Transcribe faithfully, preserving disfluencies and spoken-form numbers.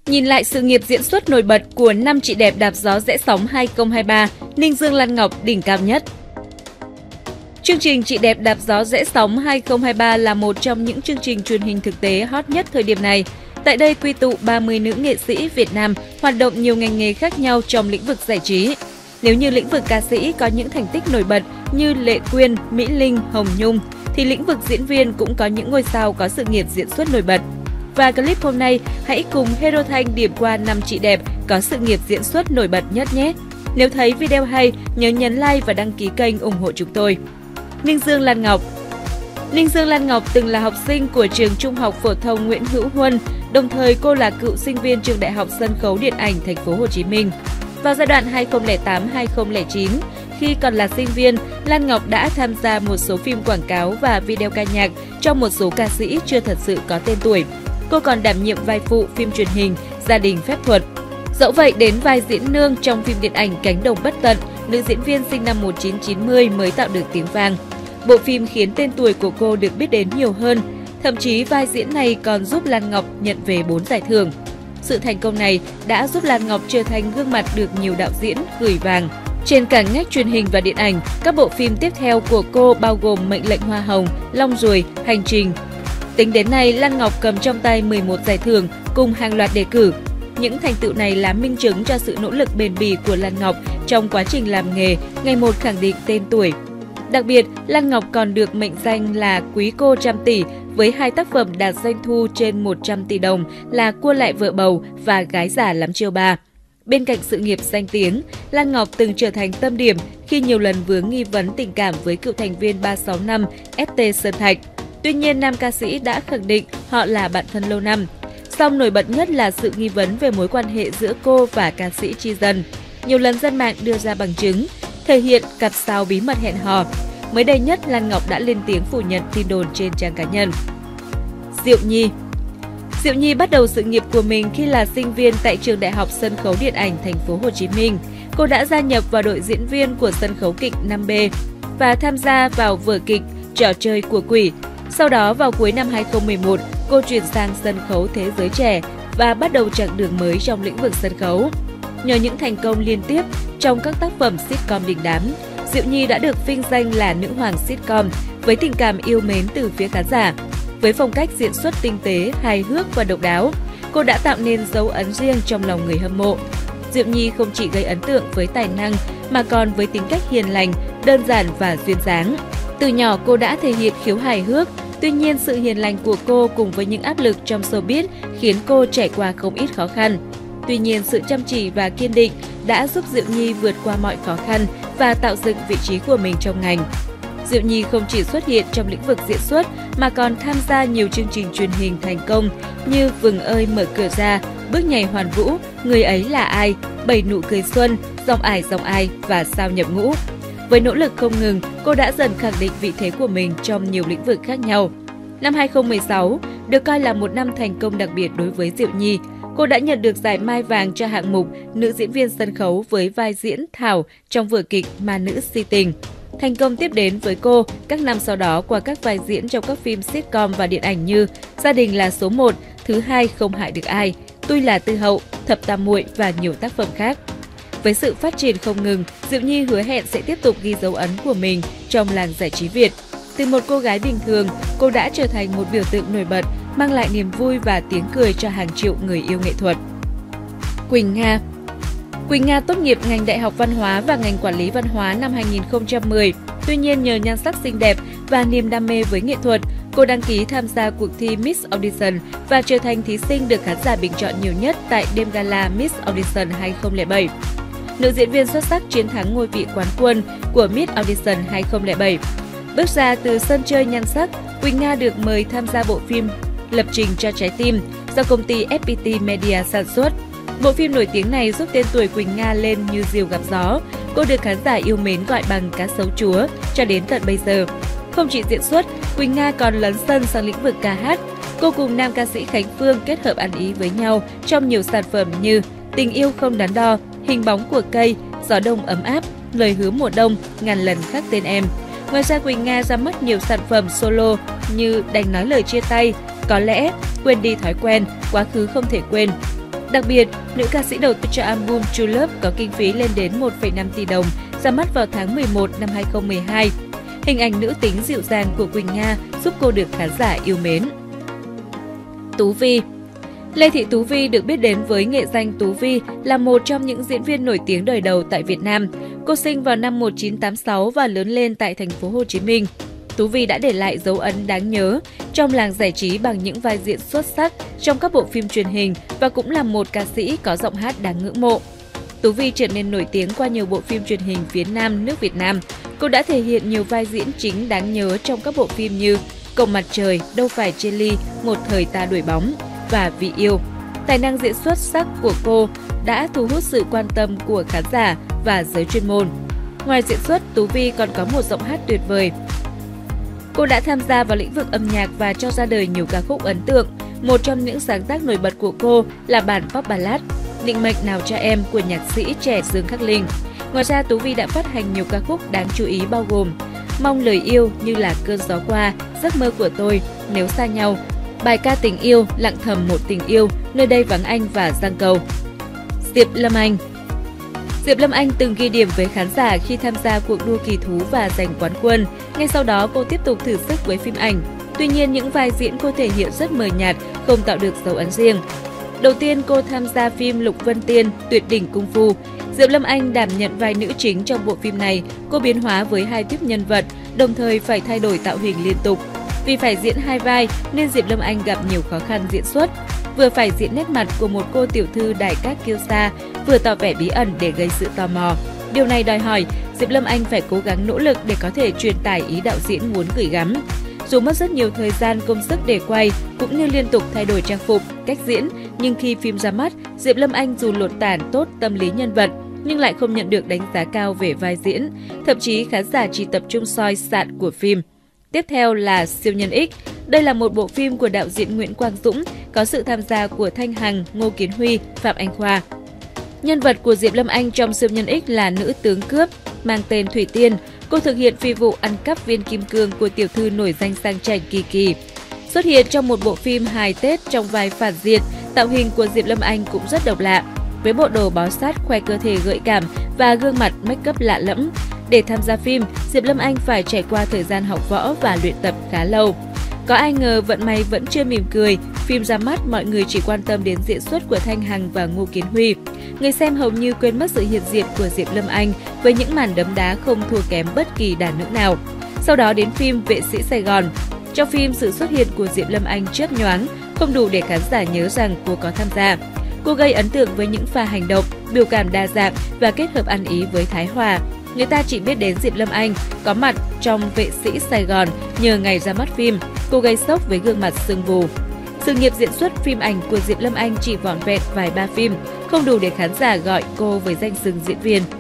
Nhìn lại sự nghiệp diễn xuất nổi bật của năm chị đẹp đạp gió rẽ sóng hai không hai ba, Ninh Dương Lan Ngọc đỉnh cao nhất. Chương trình Chị đẹp đạp gió rẽ sóng hai không hai ba là một trong những chương trình truyền hình thực tế hot nhất thời điểm này. Tại đây quy tụ ba mươi nữ nghệ sĩ Việt Nam hoạt động nhiều ngành nghề khác nhau trong lĩnh vực giải trí. Nếu như lĩnh vực ca sĩ có những thành tích nổi bật như Lệ Quyên, Mỹ Linh, Hồng Nhung, thì lĩnh vực diễn viên cũng có những ngôi sao có sự nghiệp diễn xuất nổi bật. Và clip hôm nay, hãy cùng Hero Thanh điểm qua năm chị đẹp có sự nghiệp diễn xuất nổi bật nhất nhé! Nếu thấy video hay, nhớ nhấn like và đăng ký kênh ủng hộ chúng tôi. Ninh Dương Lan Ngọc. Ninh Dương Lan Ngọc từng là học sinh của trường Trung học phổ thông Nguyễn Hữu Huân, đồng thời cô là cựu sinh viên trường Đại học Sân khấu Điện ảnh Thành phố Hồ Chí Minh. Vào giai đoạn hai không không tám đến hai không không chín, khi còn là sinh viên, Lan Ngọc đã tham gia một số phim quảng cáo và video ca nhạc cho một số ca sĩ chưa thật sự có tên tuổi. Cô còn đảm nhiệm vai phụ phim truyền hình Gia đình phép thuật. Dẫu vậy, đến vai diễn nương trong phim điện ảnh Cánh đồng bất tận, nữ diễn viên sinh năm một nghìn chín trăm chín mươi mới tạo được tiếng vang. Bộ phim khiến tên tuổi của cô được biết đến nhiều hơn. Thậm chí vai diễn này còn giúp Lan Ngọc nhận về bốn giải thưởng. Sự thành công này đã giúp Lan Ngọc trở thành gương mặt được nhiều đạo diễn gửi vàng. Trên cả ngách truyền hình và điện ảnh, các bộ phim tiếp theo của cô bao gồm Mệnh lệnh Hoa hồng, Long ruồi, Hành trình. Tính đến nay, Lan Ngọc cầm trong tay mười một giải thưởng cùng hàng loạt đề cử. Những thành tựu này là minh chứng cho sự nỗ lực bền bỉ của Lan Ngọc trong quá trình làm nghề, ngày một khẳng định tên tuổi. Đặc biệt, Lan Ngọc còn được mệnh danh là quý cô trăm tỷ với hai tác phẩm đạt doanh thu trên một trăm tỷ đồng là Cua lại vợ bầu và Gái già lắm chiêu ba. Bên cạnh sự nghiệp danh tiếng, Lan Ngọc từng trở thành tâm điểm khi nhiều lần vướng nghi vấn tình cảm với cựu thành viên ba sáu năm ét tê Sơn Thạch. Tuy nhiên, nam ca sĩ đã khẳng định họ là bạn thân lâu năm. Song nổi bật nhất là sự nghi vấn về mối quan hệ giữa cô và ca sĩ Chi Dân. Nhiều lần dân mạng đưa ra bằng chứng, thể hiện cặp sao bí mật hẹn hò. Mới đây nhất, Lan Ngọc đã lên tiếng phủ nhận tin đồn trên trang cá nhân. Diệu Nhi. Diệu Nhi bắt đầu sự nghiệp của mình khi là sinh viên tại trường Đại học Sân khấu Điện ảnh Thành phố Hồ Chí Minh. Cô đã gia nhập vào đội diễn viên của sân khấu kịch năm B và tham gia vào vở kịch Trò chơi của quỷ. Sau đó vào cuối năm hai không một một, cô chuyển sang sân khấu Thế giới trẻ và bắt đầu chặng đường mới trong lĩnh vực sân khấu. Nhờ những thành công liên tiếp trong các tác phẩm sitcom đình đám, Diệu Nhi đã được vinh danh là nữ hoàng sitcom với tình cảm yêu mến từ phía khán giả. Với phong cách diễn xuất tinh tế, hài hước và độc đáo, cô đã tạo nên dấu ấn riêng trong lòng người hâm mộ. Diệu Nhi không chỉ gây ấn tượng với tài năng mà còn với tính cách hiền lành, đơn giản và duyên dáng. Từ nhỏ cô đã thể hiện khiếu hài hước, tuy nhiên sự hiền lành của cô cùng với những áp lực trong showbiz khiến cô trải qua không ít khó khăn. Tuy nhiên, sự chăm chỉ và kiên định đã giúp Diệu Nhi vượt qua mọi khó khăn và tạo dựng vị trí của mình trong ngành. Diệu Nhi không chỉ xuất hiện trong lĩnh vực diễn xuất mà còn tham gia nhiều chương trình truyền hình thành công như Vừng ơi mở cửa ra, Bước nhảy hoàn vũ, Người ấy là ai, Bảy nụ cười xuân, Dòng ải dòng ai và Sao nhập ngũ. Với nỗ lực không ngừng, cô đã dần khẳng định vị thế của mình trong nhiều lĩnh vực khác nhau. Năm hai không một sáu được coi là một năm thành công đặc biệt đối với Diệu Nhi. Cô đã nhận được giải Mai vàng cho hạng mục nữ diễn viên sân khấu với vai diễn Thảo trong vở kịch Ma nữ si tình. Thành công tiếp đến với cô các năm sau đó qua các vai diễn trong các phim sitcom và điện ảnh như Gia đình là số một, Thứ hai không hại được ai, Tôi là Tư hậu, Thập tam muội và nhiều tác phẩm khác. Với sự phát triển không ngừng, Diệu Nhi hứa hẹn sẽ tiếp tục ghi dấu ấn của mình trong làng giải trí Việt. Từ một cô gái bình thường, cô đã trở thành một biểu tượng nổi bật, mang lại niềm vui và tiếng cười cho hàng triệu người yêu nghệ thuật. Quỳnh Nga. Quỳnh Nga tốt nghiệp ngành Đại học Văn hóa và ngành Quản lý Văn hóa năm hai nghìn không trăm mười. Tuy nhiên, nhờ nhan sắc xinh đẹp và niềm đam mê với nghệ thuật, cô đăng ký tham gia cuộc thi Miss Audition và trở thành thí sinh được khán giả bình chọn nhiều nhất tại đêm gala Miss Audition hai không không bảy. Nữ diễn viên xuất sắc chiến thắng ngôi vị quán quân của Miss Audition hai không không bảy. Bước ra từ sân chơi nhan sắc, Quỳnh Nga được mời tham gia bộ phim Lập trình cho trái tim do công ty ép pê tê Media sản xuất. Bộ phim nổi tiếng này giúp tên tuổi Quỳnh Nga lên như diều gặp gió. Cô được khán giả yêu mến gọi bằng cá sấu chúa cho đến tận bây giờ. Không chỉ diễn xuất, Quỳnh Nga còn lấn sân sang lĩnh vực ca hát. Cô cùng nam ca sĩ Khánh Phương kết hợp ăn ý với nhau trong nhiều sản phẩm như Tình yêu không đắn đo, Hình bóng của cây, Gió đông ấm áp, Lời hứa mùa đông, Ngàn lần khắc tên em. Ngoài ra, Quỳnh Nga ra mắt nhiều sản phẩm solo như Đành nói lời chia tay, Có lẽ, Quên đi thói quen, Quá khứ không thể quên. Đặc biệt, nữ ca sĩ đầu tư cho album True Love có kinh phí lên đến một phẩy năm tỷ đồng, ra mắt vào tháng mười một năm hai nghìn không trăm mười hai. Hình ảnh nữ tính dịu dàng của Quỳnh Nga giúp cô được khán giả yêu mến. Tú Vi. Lê Thị Tú Vi được biết đến với nghệ danh Tú Vi là một trong những diễn viên nổi tiếng đời đầu tại Việt Nam. Cô sinh vào năm một nghìn chín trăm tám mươi sáu và lớn lên tại thành phố Hồ Chí Minh. Tú Vi đã để lại dấu ấn đáng nhớ trong làng giải trí bằng những vai diễn xuất sắc trong các bộ phim truyền hình và cũng là một ca sĩ có giọng hát đáng ngưỡng mộ. Tú Vi trở nên nổi tiếng qua nhiều bộ phim truyền hình phía Nam nước Việt Nam. Cô đã thể hiện nhiều vai diễn chính đáng nhớ trong các bộ phim như Cổng Mặt Trời, Đâu Phải Chia Ly, Một Thời Ta Đuổi Bóng và Vì Yêu. Tài năng diễn xuất sắc của cô đã thu hút sự quan tâm của khán giả và giới chuyên môn. Ngoài diễn xuất, Tú Vi còn có một giọng hát tuyệt vời. Cô đã tham gia vào lĩnh vực âm nhạc và cho ra đời nhiều ca khúc ấn tượng. Một trong những sáng tác nổi bật của cô là bản pop ballad Định Mệnh Nào Cho Em của nhạc sĩ trẻ Dương Khắc Linh. Ngoài ra, Tú Vi đã phát hành nhiều ca khúc đáng chú ý bao gồm Mong Lời Yêu như là Cơn Gió Qua, Giấc Mơ Của Tôi, Nếu Xa Nhau, bài ca Tình Yêu, Lặng Thầm Một Tình Yêu, Nơi Đây Vắng Anh và Giang Cầu. Diệp Lâm Anh. Diệp Lâm Anh từng ghi điểm với khán giả khi tham gia cuộc đua kỳ thú và giành quán quân. Ngay sau đó, cô tiếp tục thử sức với phim ảnh. Tuy nhiên, những vai diễn cô thể hiện rất mờ nhạt, không tạo được dấu ấn riêng. Đầu tiên, cô tham gia phim Lục Vân Tiên, Tuyệt Đỉnh Cung Phu. Diệp Lâm Anh đảm nhận vai nữ chính trong bộ phim này. Cô biến hóa với hai tiếp nhân vật, đồng thời phải thay đổi tạo hình liên tục. Vì phải diễn hai vai nên Diệp Lâm Anh gặp nhiều khó khăn diễn xuất. Vừa phải diễn nét mặt của một cô tiểu thư đại các kiêu sa, vừa tỏ vẻ bí ẩn để gây sự tò mò. Điều này đòi hỏi Diệp Lâm Anh phải cố gắng nỗ lực để có thể truyền tải ý đạo diễn muốn gửi gắm. Dù mất rất nhiều thời gian công sức để quay, cũng như liên tục thay đổi trang phục, cách diễn, nhưng khi phim ra mắt, Diệp Lâm Anh dù lột tản tốt tâm lý nhân vật, nhưng lại không nhận được đánh giá cao về vai diễn. Thậm chí khán giả chỉ tập trung soi sạn của phim. Tiếp theo là Siêu Nhân X. Đây là một bộ phim của đạo diễn Nguyễn Quang Dũng, có sự tham gia của Thanh Hằng, Ngô Kiến Huy, Phạm Anh Khoa. Nhân vật của Diệp Lâm Anh trong Siêu Nhân X là nữ tướng cướp, mang tên Thủy Tiên. Cô thực hiện phi vụ ăn cắp viên kim cương của tiểu thư nổi danh sang chảnh Kỳ Kỳ. Xuất hiện trong một bộ phim hài Tết trong vai phản diện, tạo hình của Diệp Lâm Anh cũng rất độc lạ. Với bộ đồ bó sát khoe cơ thể gợi cảm và gương mặt make up lạ lẫm. Để tham gia phim, Diệp Lâm Anh phải trải qua thời gian học võ và luyện tập khá lâu. Có ai ngờ vận may vẫn chưa mỉm cười, phim ra mắt mọi người chỉ quan tâm đến diễn xuất của Thanh Hằng và Ngô Kiến Huy. Người xem hầu như quên mất sự hiện diện của Diệp Lâm Anh với những màn đấm đá không thua kém bất kỳ đàn nữ nào. Sau đó đến phim Vệ Sĩ Sài Gòn. Trong phim, sự xuất hiện của Diệp Lâm Anh chớp nhoáng, không đủ để khán giả nhớ rằng cô có tham gia. Cô gây ấn tượng với những pha hành động, biểu cảm đa dạng và kết hợp ăn ý với Thái Hòa. Người ta chỉ biết đến Diệp Lâm Anh có mặt trong Vệ Sĩ Sài Gòn nhờ ngày ra mắt phim. Cô gây sốc với gương mặt sưng vù. Sự nghiệp diễn xuất phim ảnh của Diệp Lâm Anh chỉ vỏn vẹn vài ba phim, không đủ để khán giả gọi cô với danh xưng diễn viên.